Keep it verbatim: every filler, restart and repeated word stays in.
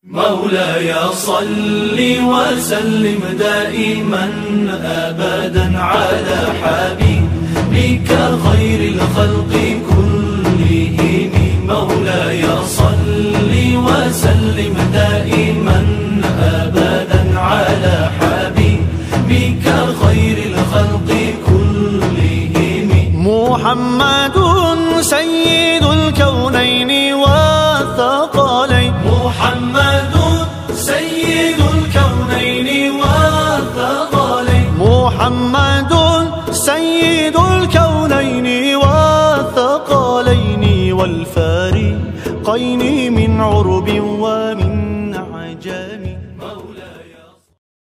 مولاي صل وسلم دائما أبدا على حبيبك خير الخلق كلهم. مولاي صل وسلم دائما أبدا على حبيبك خير الخلق كلهم. محمد سيد الكونين والثقلين. محمد سيد الكونين والثقلين. محمد سيد الكونين والثقلين والفارقين من عرب ومن